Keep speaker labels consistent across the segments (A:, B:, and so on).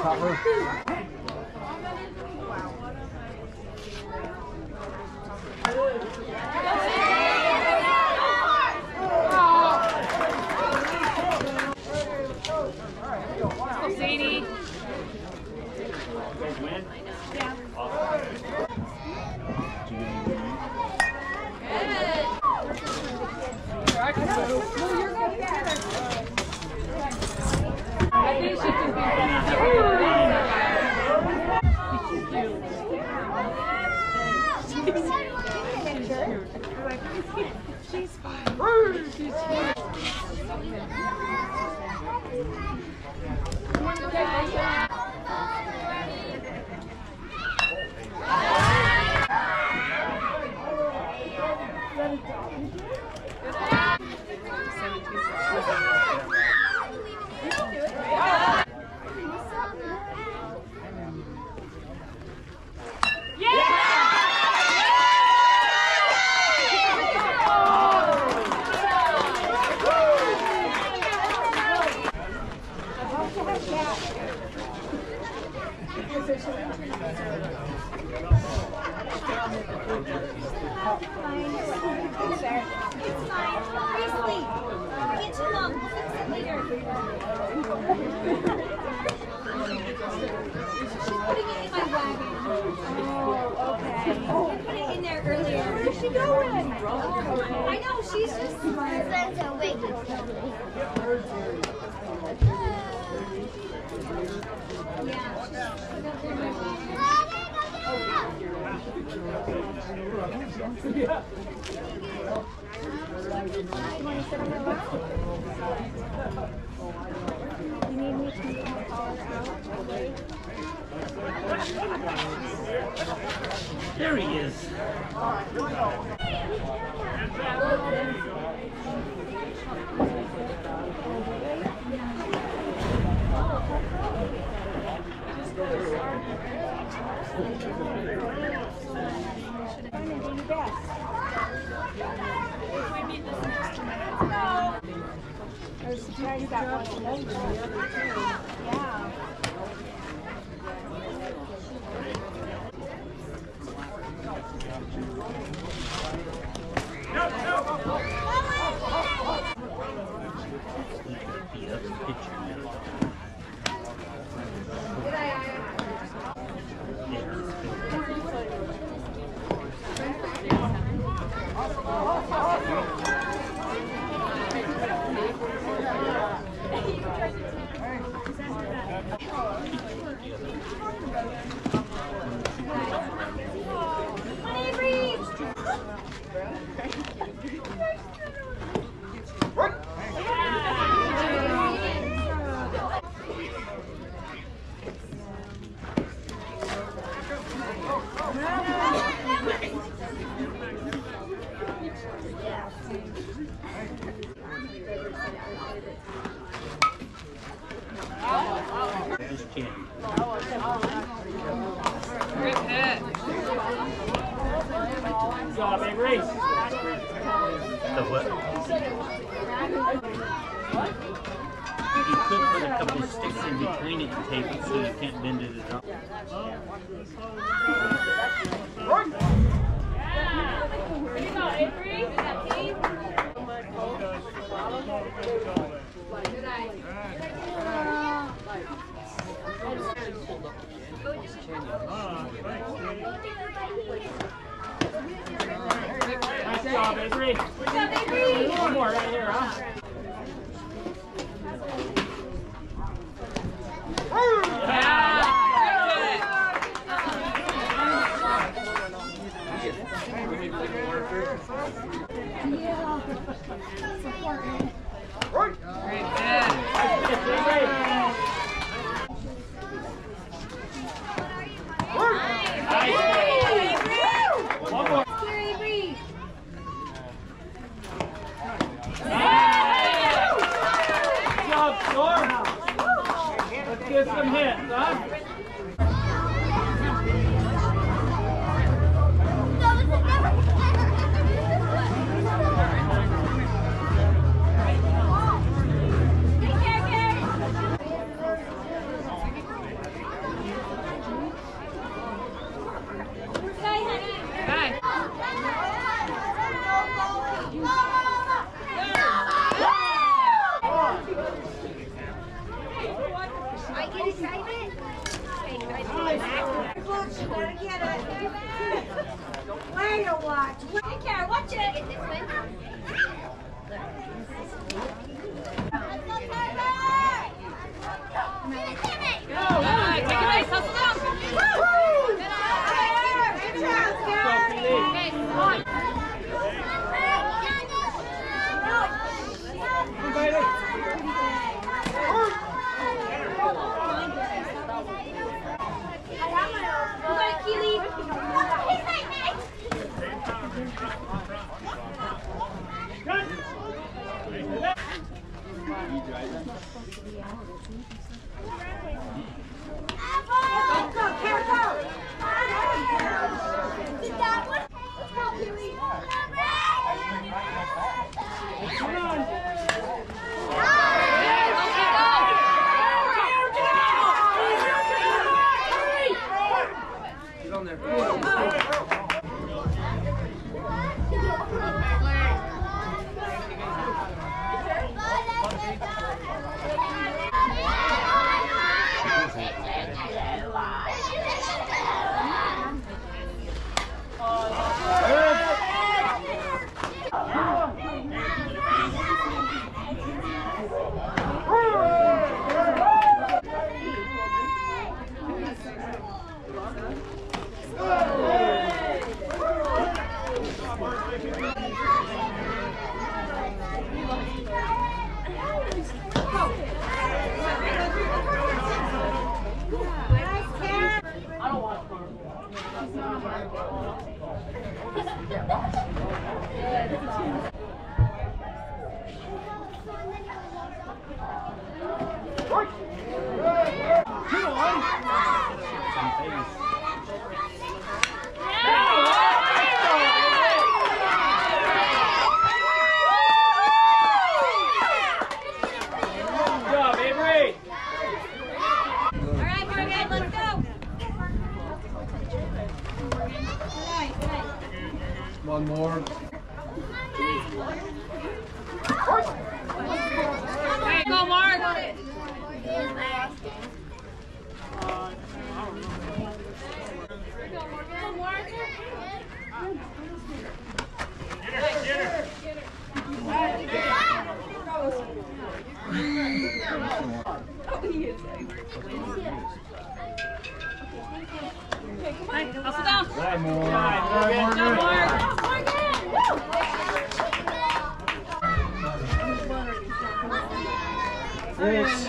A: Sadie. Yeah. I think she can be she's fine. She's cute.
B: It's fine. Please sleep. Get too long. We'll fix it later. She's putting it in my wagon. Oh, okay. I put it in there earlier. Where's she going? I know. She's just smart. Friends are waiting.
C: Yeah.
B: You need me to move my collar out?
D: There he is.
B: I was surprised that wasn't over the other two. Yeah.
A: Great hit.
D: Good job, Avery. The what? You could put a couple of sticks in between it and tape it so you can't bend it at all.
A: Ready to go, Avery? Is that Pete? Good eye.
D: Nice job, Avery.
B: Good job, Avery.
D: One more right here, huh? Let's get some hits, huh? driving?
A: Come on.
C: Get on there. One more.
A: Hey, go, Mark. Hey, I'll sit down.
D: Bye, more.
A: Good job, Mark.
D: Yes.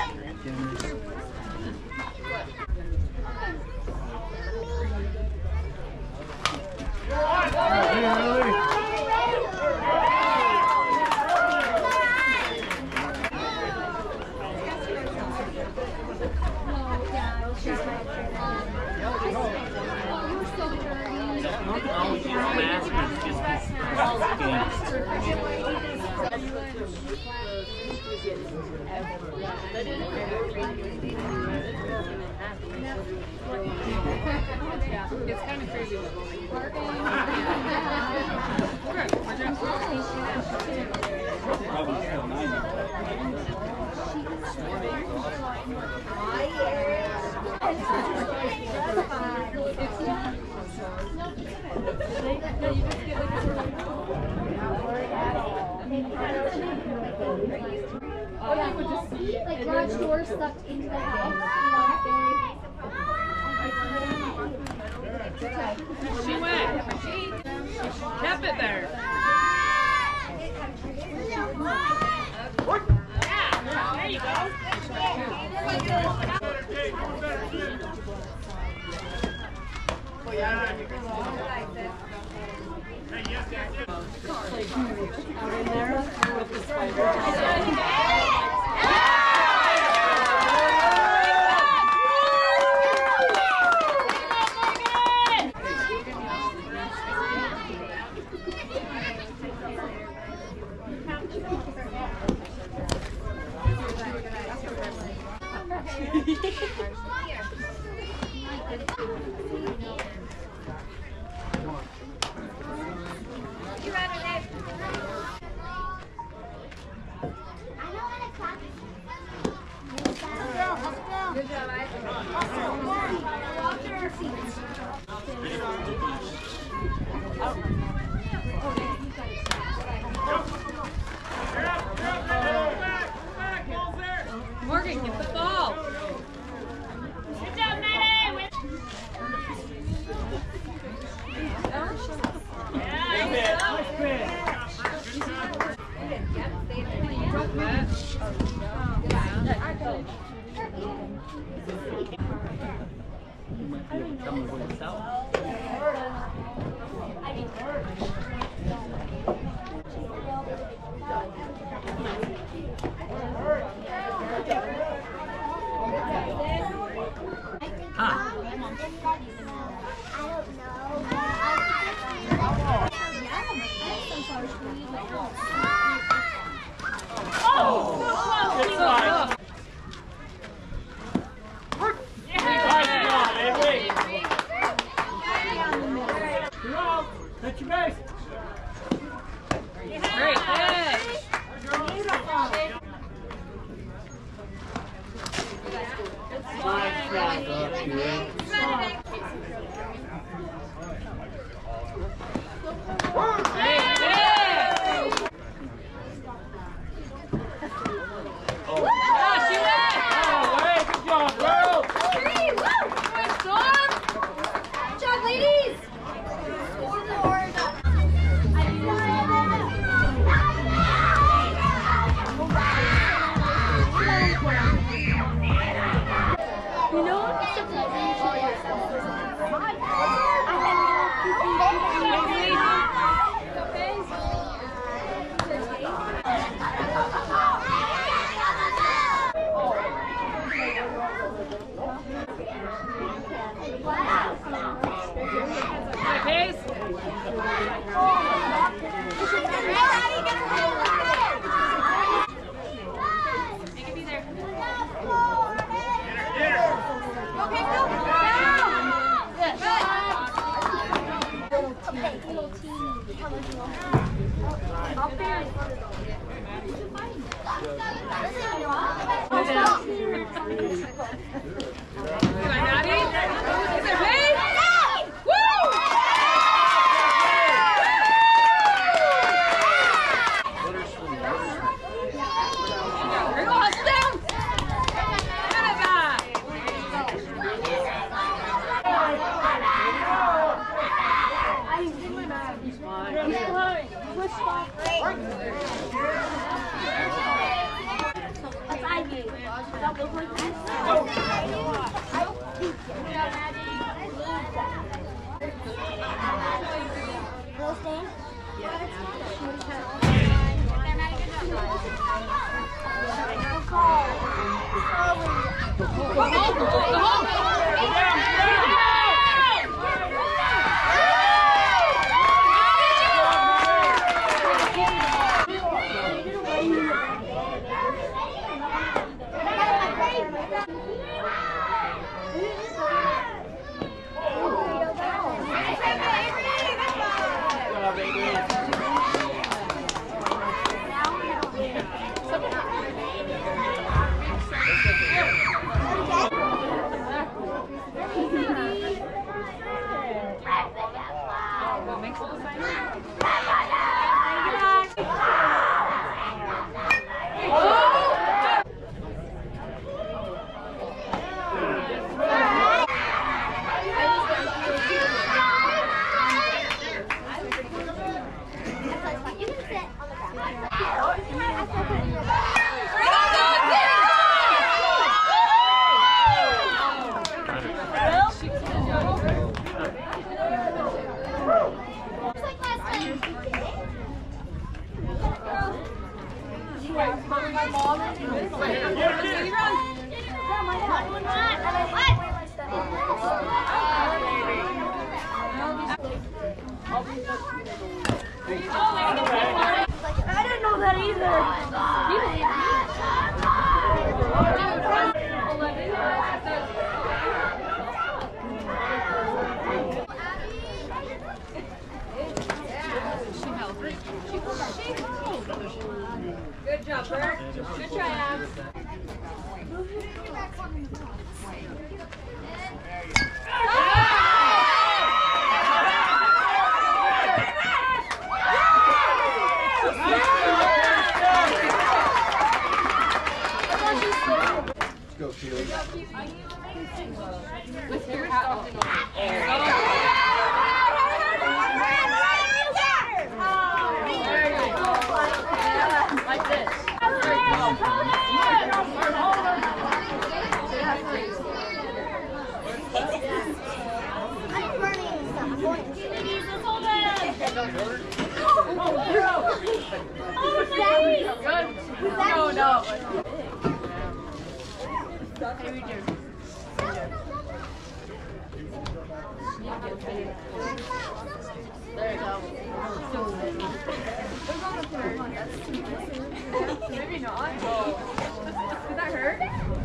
D: Always use masks, but it's just
A: It's kind of crazy.
D: probably still 90.
B: Like garage doors stuck into the house.
A: She went. She kept it there. Yeah, there you Morgan, get the ball. Good job, Maddie.
D: It's fine. Touch your base.
A: Great pitch.
D: Nice shot.
B: I didn't know that Good job, Bert. Good try, Abs.
C: Let's go, Keely.
A: Like this.
B: I'm burning stuff.
A: No, no. There you go.
E: Maybe not. Did that hurt?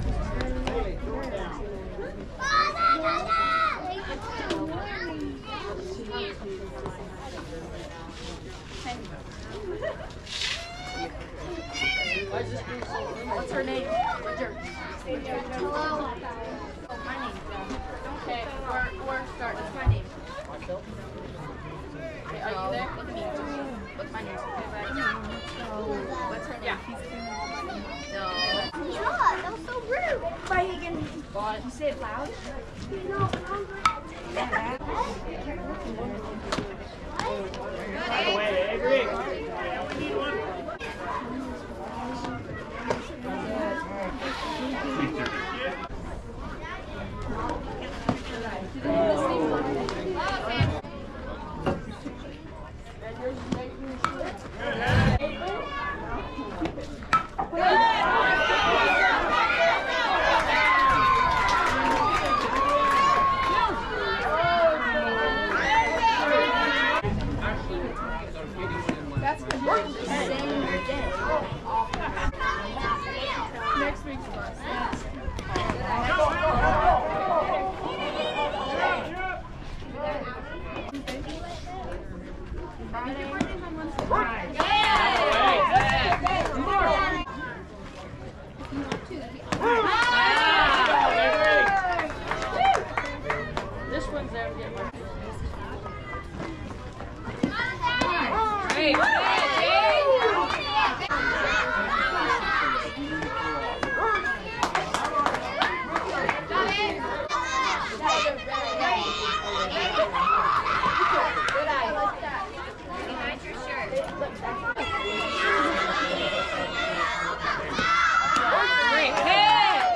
A: What's her name? What's your...
B: Hello.
A: My name. Okay, we're starting. What's my name? Okay, are you there? Look at me. What's my name? What's her name? No.
B: God, that was so rude. But he can.
A: What?
B: You say it loud?
D: By the way, Avery. Yeah, we need one.
E: That's because you're the same day. Next week's bus.
A: This one's there. Get one. Great.
B: Behind your shirt.
A: Great catch.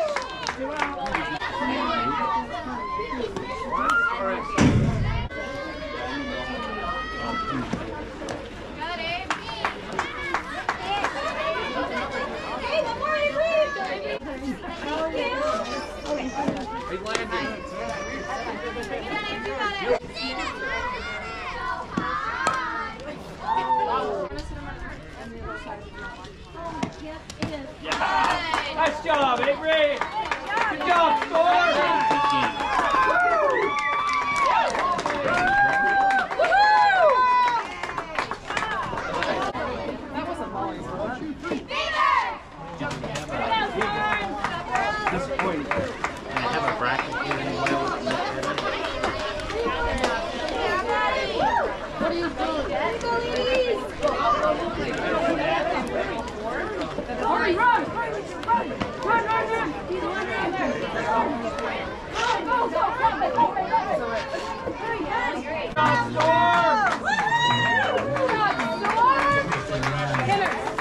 C: Big landing.
D: Yeah. Nice job, Avery. Good job, Storm.
C: Disappointing.
D: And I have a bracket here as well.
A: What are you doing?
E: Hurry, run!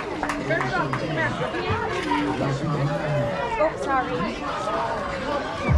E: Oh, sorry.